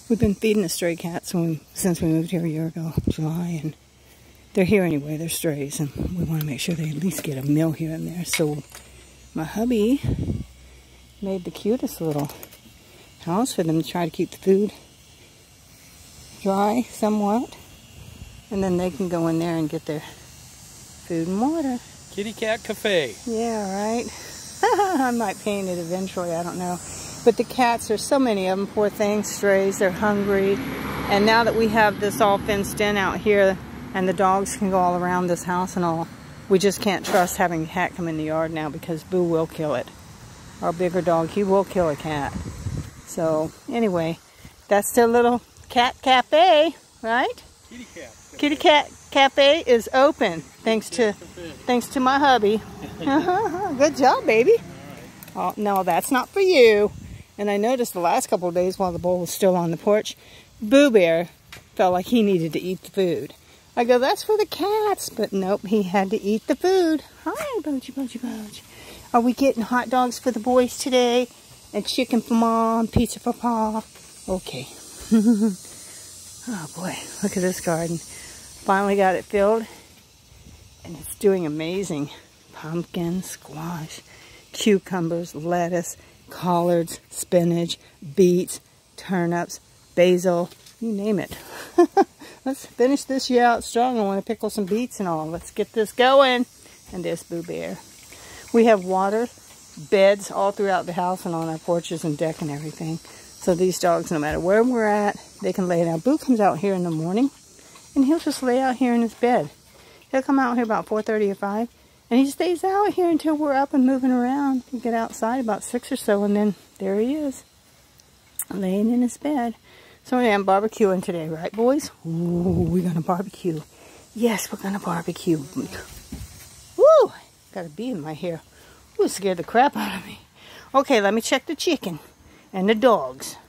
We've been feeding the stray cats since we moved here a year ago, July, and they're here anyway. They're strays, and we want to make sure they at least get a meal here and there. So my hubby made the cutest little house for them to try to keep the food dry somewhat, and then they can go in there and get their food and water. Kitty Cat Cafe. Yeah, right. I might paint it eventually, I don't know. But the cats, there's so many of them, poor things, strays, they're hungry. And now that we have this all fenced in out here, and the dogs can go all around this house and all, we just can't trust having a cat come in the yard now because Boo will kill it. Our bigger dog, he will kill a cat. So, anyway, that's their little cat cafe, right? Kitty Cat Cafe. Kitty Cat Cafe is open, thanks to my hubby. Good job, baby. Oh, no, that's not for you. And I noticed the last couple of days while the bowl was still on the porch, Boo Bear felt like he needed to eat the food. I go, that's for the cats. But nope, he had to eat the food. Hi, Boji, Boji, Boji. Are we getting hot dogs for the boys today? And chicken for Mom, pizza for Pa? Okay. Oh boy, look at this garden. Finally got it filled. And it's doing amazing. Pumpkin, squash, cucumbers, lettuce, collards, spinach, beets, turnips, basil, you name it. Let's finish this year out strong. I want to pickle some beets and all. Let's get this going. And there's Boo Bear. We have water beds all throughout the house and on our porches and deck and everything. So these dogs, no matter where we're at, they can lay down. Boo comes out here in the morning and he'll just lay out here in his bed. He'll come out here about 4:30 or 5. And he stays out here until we're up and moving around. We get outside about 6 or so, and then there he is, laying in his bed. So yeah, I'm barbecuing today, right, boys? Ooh, we're gonna barbecue. Yes, we're gonna barbecue. Woo! Got a bee in my hair. Ooh, scared the crap out of me. Okay, let me check the chicken and the dogs.